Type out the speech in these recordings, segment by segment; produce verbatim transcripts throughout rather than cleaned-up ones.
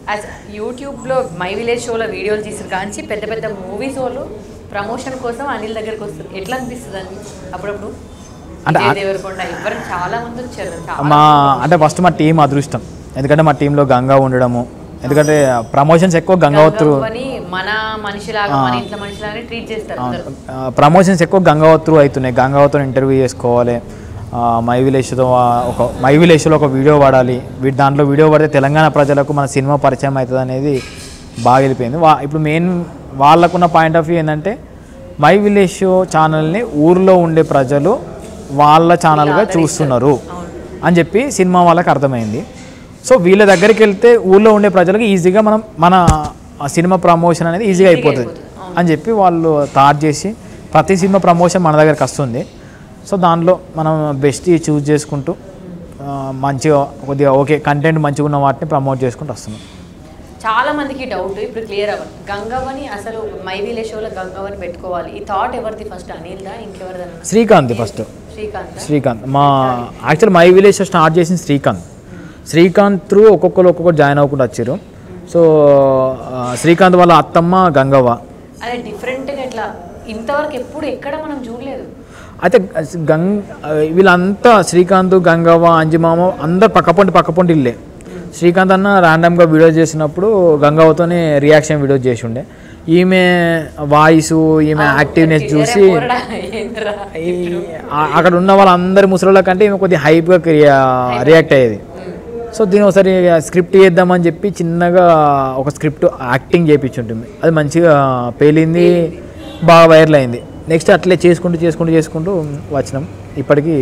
యూట్యూబ్లో my village షోలో వీడియోలు తీసిన కానీ పెద్ద పెద్ద మూవీస్ వాళ్ళు ప్రమోషన్ కోసం అనిల్ దగ్గరికి వస్తారు. ఎట్లా అనిపిస్తుంది అండి అప్పుడప్పుడు? అంటే దేవరకొండ ఎవరు చాలా మంది వచ్చారు. మా అంటే ఫస్ట్ మా టీం అదృష్టం, ఎందుకంటే మా టీంలో గంగా ఉండడము, ఎందుకంటే ప్రమోషన్స్ ఎక్కువ గంగావత్రు మన మనిషిలాగా మన ఇంట్లో మనిషిలాగానే ట్రీట్ చేస్తారు. ప్రమోషన్స్ ఎక్కువ గంగావత్రు అవుతున్నాయి. గంగావత్రు ఇంటర్వ్యూ చేసుకోవాలి, మై విలేజ్తో ఒక మై విలేజ్లో ఒక వీడియో పడాలి, వీటి దాంట్లో వీడియో పడితే తెలంగాణ ప్రజలకు మన సినిమా పరిచయం అవుతుంది అనేది బాగా వెళ్ళిపోయింది. వా ఇప్పుడు మెయిన్ వాళ్ళకున్న పాయింట్ ఆఫ్ వ్యూ ఏంటంటే మై విలేజ్ షో ఛానల్ని ఊర్లో ఉండే ప్రజలు వాళ్ళ ఛానల్గా చూస్తున్నారు అని చెప్పి సినిమా వాళ్ళకి అర్థమైంది. సో వీళ్ళ దగ్గరికి వెళ్తే ఊళ్ళో ఉండే ప్రజలకు ఈజీగా మనం మన సినిమా ప్రమోషన్ అనేది ఈజీగా అయిపోతుంది అని చెప్పి వాళ్ళు థాట్ చేసి ప్రతి సినిమా ప్రమోషన్ మన దగ్గరికి వస్తుంది. సో దాంట్లో మనం బెస్ట్ చూస్ చేసుకుంటూ మంచిగా కొద్దిగా ఓకే కంటెంట్ మంచిగా ఉన్న వాటిని ప్రమోట్ చేసుకుంటూ వస్తున్నాం. చాలా మందికి డౌట్ ఇప్పుడు క్లియర్ అవ్వాలి. గంగవ్వని అసలు మై విలేజ్ షోలో గంగవ్వని పెట్టుకోవాలి, ఈ థాట్ ఎవరిది ఫస్ట్? అనిల్దా ఇంకెవరిదా? శ్రీకాంత్ ఫస్ట్. శ్రీకాంత్ శ్రీకాంత్ మా actual My Village Show start చేసింది శ్రీకాంత్. శ్రీకాంత్ త్రూ ఒక్కొక్కరు ఒక్కొక్కరు జాయిన్ అవ్వకుండా వచ్చారు. సో శ్రీకాంత్ వాళ్ళ అత్తమ్మ గంగవ్వ. అదే డిఫరెంట్గా ఎట్లా ఇంతవరకు ఎప్పుడు ఎక్కడ మనం చూడలేదు. అయితే గంగ వీళ్ళంతా శ్రీకాంత్ గంగవ్వ అంజిమామ అందరు పక్కపొంటి పక్కపొంటి ఇల్లే. శ్రీకాంత్ అన్న ర్యాండమ్గా వీడియో చేసినప్పుడు గంగవ్వతోనే రియాక్షన్ వీడియో చేసి ఉండే. ఈమె వాయిస్ ఈమె యాక్టివ్నెస్ చూసి అక్కడ ఉన్న వాళ్ళందరి ముసలిళ్ళ కంటే ఈమె కొద్దిగా హైప్గా రియాక్ట్ అయ్యేది. సో దీని ఒకసారి స్క్రిప్ట్ చేద్దామని చెప్పి చిన్నగా ఒక స్క్రిప్ట్ యాక్టింగ్ చేయించుంటుంది, అది మంచిగా పేలింది, బాగా వైరల్ అయింది. నెక్స్ట్ అట్లే చేసుకుంటూ చేసుకుంటూ చేసుకుంటూ వచ్చినాం ఇప్పటికీ.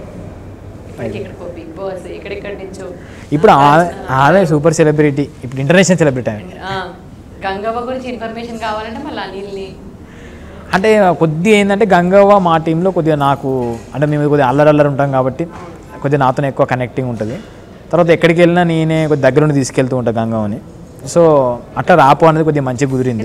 ఇప్పుడు ఆమె సూపర్ సెలబ్రిటీ, ఇప్పుడు ఇంటర్నేషనల్ సెలబ్రిటీ. గంగవ్వ గురించి ఇన్ఫర్మేషన్ కావాలంటే మళ్ళీ అనిల్ని అంటే కొద్దిగా ఏంటంటే గంగవ్వ మా టీంలో కొద్దిగా నాకు అంటే మేము కొద్దిగా అల్లరి అల్లరి ఉంటాం కాబట్టి కొద్దిగా నాతో ఎక్కువ కనెక్టింగ్ ఉంటుంది. తర్వాత ఎక్కడికి వెళ్ళినా నేనే కొద్దిగా దగ్గర నుండి తీసుకెళ్తూ ఉంటాను గంగవ్వని. సో అట్లా రాపో అనేది కొద్దిగా మంచిగా కుదిరింది.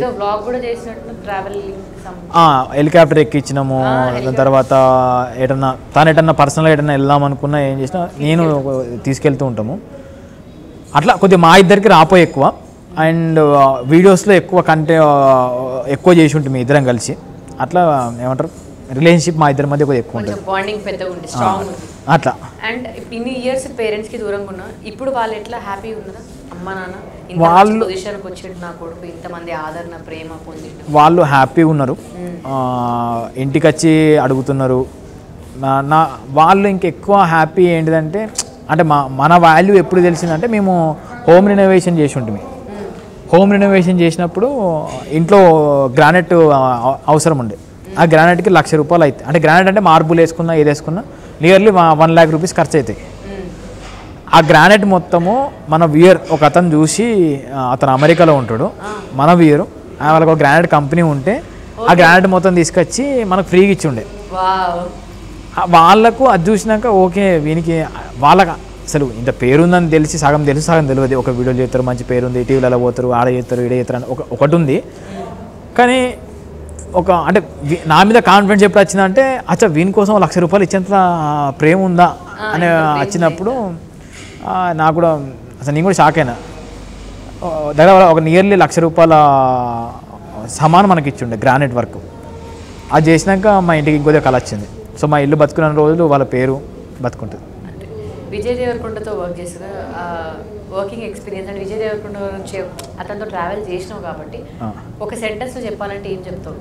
హెలికాప్టర్ ఎక్కించినాము, దాని తర్వాత ఎటన్నా తను ఎటన్నా పర్సనల్గా ఎటన్నా వెళ్దాం అనుకున్నా ఏం చేసినా నేను తీసుకెళ్తూ ఉంటాము. అట్లా కొద్దిగా మా ఇద్దరికి రాపో ఎక్కువ, అండ్ వీడియోస్లో ఎక్కువ కంటే ఎక్కువ చేసి ఉంటుంది ఇద్దరం కలిసి. అట్లా ఏమంటారు రిలేషన్షిప్ మా ఇద్దరి మధ్య కొద్దిగా ఎక్కువ ఉంటుంది, బాండింగ్ పెద్దగా ఉంటుంది, స్ట్రాంగ్ అట్లా. అండ్ ఇన్ని ఇయర్స్ పేరెంట్స్కి దూరంగా ఉన్నా ఇప్పుడు వాళ్ళు ఎట్లా హ్యాపీగా ఉన్నారా? అమ్మ నాన్న వాళ్ళు పొజిషన్కి వచ్చిండు, నా కొడుకు ఇంతమంది ఆదరణ ప్రేమ పొందిండు, వాళ్ళు హ్యాపీగా ఉన్నారు. ఇంటికి వచ్చి అడుగుతున్నారు. నా వాళ్ళు ఇంకెక్కువ హ్యాపీ ఏంటిదంటే అంటే మా మన వాల్యూ ఎప్పుడు తెలిసిందంటే మేము హోమ్ రినోవేషన్ చేసి ఉంటుంది. హోమ్ రినోవేషన్ చేసినప్పుడు ఇంట్లో గ్రానైట్ అవసరం ఉండే. ఆ గ్రానైట్కి లక్ష రూపాయలు అవుతాయి. అంటే గ్రానైట్ అంటే మార్బుల్ వేసుకున్నా ఏది వేసుకున్నా నియర్లీ వన్ ల్యాక్ రూపీస్ ఖర్చు అవుతాయి. ఆ గ్రానైట్ మొత్తము మన వియర్ ఒక అతను చూసి, అతను అమెరికాలో ఉంటాడు, మన వియర్ వాళ్ళకి ఒక గ్రానైట్ కంపెనీ ఉంటే ఆ గ్రానైట్ మొత్తం తీసుకొచ్చి మనకు ఫ్రీగా ఇచ్చి ఉండే. వాళ్ళకు అది చూసినాక ఓకే వీనికి వాళ్ళకి అసలు ఇంత పేరుందని తెలిసి సగం తెలుసు సగం తెలియదు. ఒక వీడియో చేస్తారు, మంచి పేరుంది, టీవీలలో పోతారు, ఆడ చేస్తారు, ఈడ చేస్తారు అని ఒక ఒకటి ఉంది. కానీ ఒక అంటే నా మీద కాన్ఫిడెన్స్ ఎప్పుడు వచ్చిందంటే అచ్చా వీని కోసం లక్ష రూపాయలు ఇచ్చేంత ప్రేమ ఉందా అని వచ్చినప్పుడు నాకు కూడా అసలు నేను కూడా షాక్ అయినా. దగ్గర ఒక నియర్లీ లక్ష రూపాయల సమానం మనకి ఇచ్చిండే గ్రానైట్ వర్క్. అది చేసినాక మా ఇంటికి ఇంకొద్దిగా కళ వచ్చింది. సో మా ఇల్లు బతుకున్న రోజులు వాళ్ళ పేరు బతుకుంటుంది. విజయ్ దేవరకొండతో వర్క్ చేసిన working experience and Vijay Deverakonda గురించి అతనితో ట్రావెల్ చేసినావు కాబట్టి ఒక సెంటెన్స్లో చెప్పాలంటే ఏం చెప్తావు?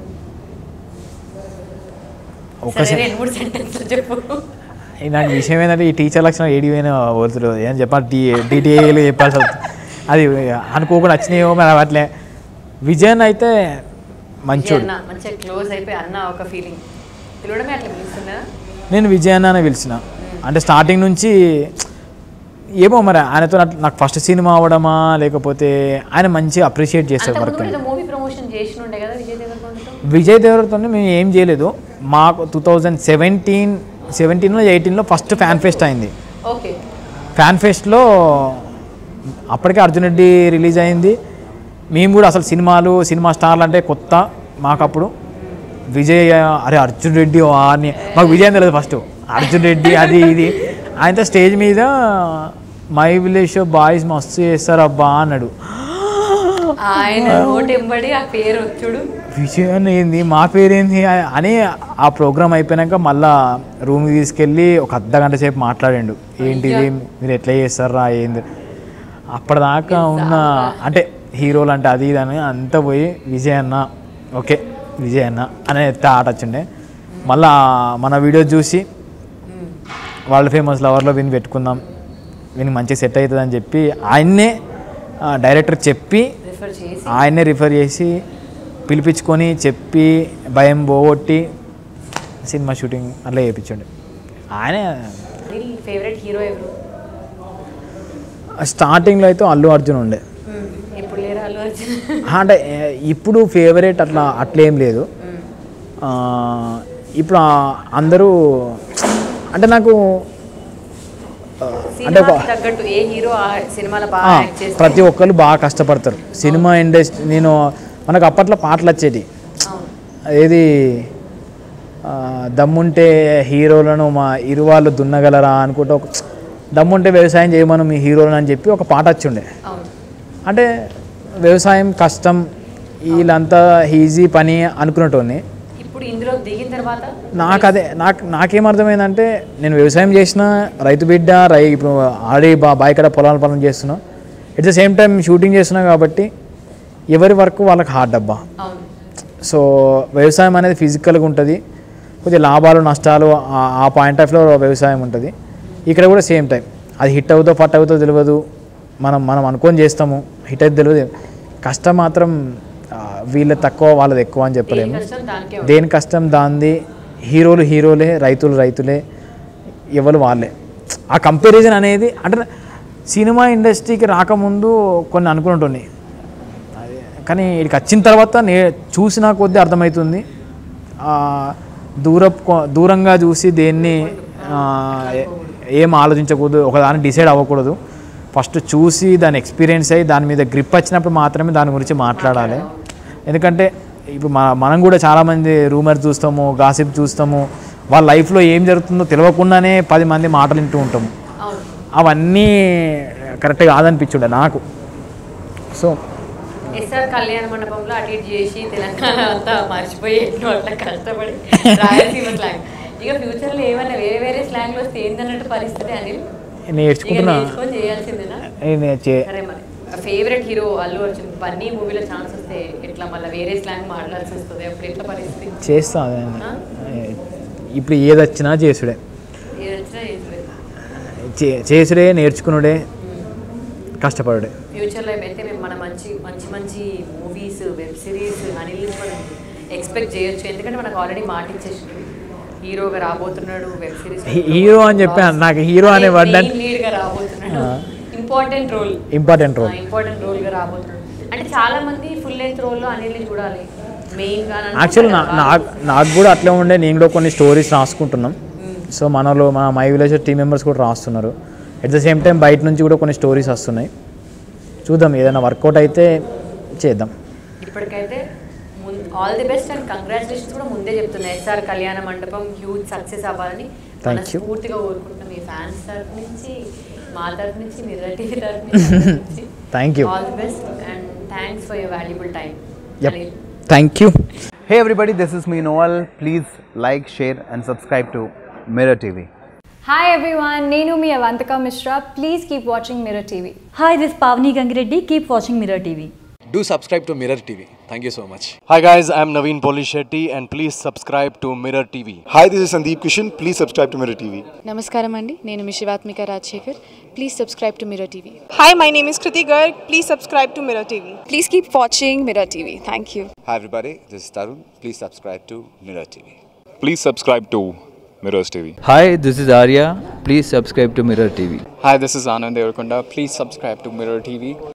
రెండు మూడు సెంటెన్స్లో చెప్పు. నాకు విషయం ఏంటంటే ఈ టీచర్ లక్షణం ఏడిపోయినా వదులు ఏం చెప్పాలి, టీ టీటీఏలు చెప్పాల్సి వస్తుంది. అది అనుకోకుండా వచ్చినాయో మరి అట్లే. విజయన్ అయితే మంచోడు, మంచిగా క్లోజ్ అయిపోయి అన్న ఒక ఫీలింగ్ పిలవడమే అట్లా పిలుస్తున్నా. నేను విజయ్ అన్న పిలిచిన అంటే స్టార్టింగ్ నుంచి ఏమో మరి ఆయనతో నాకు ఫస్ట్ సినిమా అవ్వడమా లేకపోతే ఆయన మంచిగా అప్రిషియేట్ చేస్తారు వర్క్. విజయ్ దేవరతో మేము ఏం చేయలేదు. మాకు టూ థౌజండ్ సెవెంటీన్ సెవెంటీన్లో ఎయిటీన్లో ఫస్ట్ ఫ్యాన్ ఫెస్ట్ అయింది. ఫ్యాన్ ఫెస్ట్లో అప్పటికే అర్జున్ రెడ్డి రిలీజ్ అయింది. మేము కూడా అసలు సినిమాలు సినిమా స్టార్లు అంటే కొత్త మాకు. అప్పుడు విజయ్ అరే అర్జున్ రెడ్డి అని మాకు విజయ్ అని తెలియదు ఫస్ట్. అర్జున్ రెడ్డి అది ఇది ఆయనతో స్టేజ్ మీద మై విలేజ్ షో బాయ్స్ మస్తు చేస్తారు అబ్బా అన్నాడు. ఆయన నోటెంబడి ఆ పేరు వచ్చుడు విజయన్ ఏంది మా పేరేంది అని ఆ ప్రోగ్రామ్ అయిపోయాక మళ్ళా రూమ్కి తీసుకెళ్ళి ఒక అర్ధ గంట సేపు మాట్లాడాడు ఏంటిది మీరు ఎట్లా చేస్తారా ఏంది అప్పటిదాకా ఉన్న అంటే హీరోలు అంటే అది ఇది అని అంతా పోయి విజయ్ అన్న ఓకే విజయ్ అన్న అనే ఆట వచ్చిండే మళ్ళా మన వీడియో చూసి వరల్డ్ ఫేమస్ లవర్లో విని పెట్టుకుందాం వీనికి మంచిగా సెట్ అవుతుంది అని చెప్పి ఆయన్నే డైరెక్టర్ చెప్పి ఆయన్నే రిఫర్ చేసి పిలిపించుకొని చెప్పి భయం పోగొట్టి సినిమా షూటింగ్ అట్లా చేయించండి ఆయనే. ఫేవరెట్ హీరో ఎవరు? స్టార్టింగ్లో అయితే అల్లు అర్జున్ ఉండే, ఇప్పుడు లేరా అల్లు అర్జున్? అంటే ఇప్పుడు ఫేవరెట్ అట్లా అట్లేం లేదు. ఇప్పుడు అందరూ అంటే నాకు అంటే ప్రతి ఒక్కరు బాగా కష్టపడతారు సినిమా ఇండస్ట్రీ. నేను మనకు అప్పట్లో పాటలు వచ్చేటి ఏది దమ్ముంటే హీరోలను మా ఇరువాళ్ళు దున్నగలరా అనుకుంటే ఒక దమ్ముంటే వ్యవసాయం చేయమను మీ హీరోలను అని చెప్పి ఒక పాట వచ్చిండే. అంటే వ్యవసాయం కష్టం వీళ్ళంతా ఈజీ పని అనుకునేటోని. ఇప్పుడు ఇందులో దిగిన తర్వాత నాకు అదే నాకు నాకేం అర్థమైందంటే నేను వ్యవసాయం చేసిన రైతు బిడ్డ రై ఇప్పుడు ఆల్రెడీ బా బాయ్ కడ పొలాల పనులు చేస్తున్నా, at the same time shooting చేస్తున్నా కాబట్టి ఎవరి వర్క్ వాళ్ళకి హార్డ్ అబ్బా. సో వ్యవసాయం అనేది ఫిజికల్గా ఉంటుంది, కొద్దిగా లాభాలు నష్టాలు ఆ పాయింట్ ఆఫ్ వ్యూలో వ్యవసాయం ఉంటుంది. ఇక్కడ కూడా సేమ్ టైం అది హిట్ అవుతో ఫట్ అవుతో తెలియదు, మనం మనం అనుకొని చేస్తాము హిట్ అయితే తెలియదు. కష్టం మాత్రం వీళ్ళ తక్కువ వాళ్ళది ఎక్కువ అని చెప్పలేము. దేని కష్టం దాంది. హీరోలు హీరోలే, రైతులు రైతులే, ఎవరు వాళ్ళే. ఆ కంపారిజన్ అనేది అంటే సినిమా ఇండస్ట్రీకి రాకముందు కొన్ని అనుకుంటుంది, కానీ ఇక్కడికి వచ్చిన తర్వాత నే చూసినా కొద్దీ అర్థమవుతుంది. దూర దూరంగా చూసి దేన్ని ఏం ఆలోచించకూడదు, ఒకదాన్ని డిసైడ్ అవ్వకూడదు. ఫస్ట్ చూసి దాన్ని ఎక్స్పీరియన్స్ అయ్యి దాని మీద గ్రిప్ వచ్చినప్పుడు మాత్రమే దాని గురించి మాట్లాడాలి. ఎందుకంటే ఇప్పుడు మనం కూడా చాలామంది రూమర్ చూస్తాము, గాసిప్ చూస్తాము, వాళ్ళ లైఫ్లో ఏం జరుగుతుందో తెలియకుండానే పది మంది మాటలు వింటూ ఉంటాము. అవన్నీ కరెక్ట్గా కాదనిపించుండే నాకు. సో ఎస్ఆర్ కళ్యాణ మండపంలో అటు ఇటు చేసి తెలంగాణ అంతా మర్చిపోయి అట్లా కష్టపడి రాయలసీమ స్లాంగ్, ఇక ఫ్యూచర్లో ఏమైనా వేరే వేరే స్లాంగ్లు వస్తే ఏందన్నట్టు పరిస్థితి అని నేర్చుకుంటున్నా చేయాల్సిందేనా? ఫేవరెట్ హీరో అల్లు అర్జున్, బన్నీ మూవీలో ఛాన్స్ వస్తే ఎట్లా మళ్ళీ వేరే స్లాంగ్ మాట్లాడాల్సి వస్తుంది, అప్పుడు ఎట్లా పరిస్థితి? చేస్తా ఇప్పుడు ఏది వచ్చినా చేసుడే, ఏది వచ్చినా చేసుడే చేసుడే నేర్చుకునుడే, కష్టపడుడే. ఫ్యూచర్లో అయితే మేము మన మంచి మంచి మంచి మూవీస్, వెబ్ సిరీస్ అనిల్ నుంచి మనం ఎక్స్పెక్ట్ చేయొచ్చు. ఎందుకంటే మనకు ఆల్రెడీ మాట ఇచ్చేసి హీరోగా రాబోతున్నాడు, వెబ్ సిరీస్ హీరో అని చెప్పాను. నాకు హీరో అనే వర్డ్ లీడ్గా రాబోతున్నాడు, important role important role important రోల్గా రాబోతున్నాడు. అంటే చాలా మంది ఫుల్ లెంత్ రోల్లో అనిల్ని చూడాలి మెయిన్గా. యాక్చువల్ నాకు నాకు కూడా అట్లే ఉండే, నేను కూడా కొన్ని స్టోరీస్ రాసుకుంటున్నాం. సో మనలో మన మై విలేజ్ టీమ్ మెంబర్స్ కూడా రాస్తున్నారు. ఎట్ ద సేమ్ టైం బయట నుంచి కూడా కొన్ని స్టోరీస్ వస్తున్నాయి. చూద్దాం, ఏదైనా వర్కౌట్ అయితే చేద్దాం. ఇప్పటికైతే all the best and congratulations కూడా ముందే చెప్తున్నా. ఎస్ఆర్ కళ్యాణ మండపం హ్యూజ్ సక్సెస్ అవ్వాలని పూర్తిగా కోరుకుంటున్నాం. మీ ఫ్యాన్స్ తరఫు నుంచి, మా తరఫు నుంచి, మిర్రర్ టీవీ తరఫు నుంచి thank you. All the best and thanks for your valuable time. Thank you. Hey everybody, this is me Noel. Please like, share and subscribe to Mirror T V. Hi everyone, Nenu mi Avantika Mishra. Please keep watching Mirror T V. Hi, this is Pavni Gangireddy. Keep watching Mirror T V. Do subscribe to Mirror T V. Thank you so much. Hi guys, I'm Naveen Polishetty and please subscribe to Mirror T V. Hi, this is Sandeep Kishan. Please subscribe to Mirror T V. Namaskaram andi, nenu mi Shivatmika Rajshekhar. Please subscribe to Mirror T V. Hi, my name is Kriti Garg. Please subscribe to Mirror T V. Please keep watching Mirror T V. Thank you. Hi everybody, this is Tarun. Please subscribe to Mirror T V. Please subscribe to Mirrors T V. Hi, this is Arya. Please subscribe to Mirror T V. Hi, this is Anand Devarakonda. Please subscribe to Mirror T V.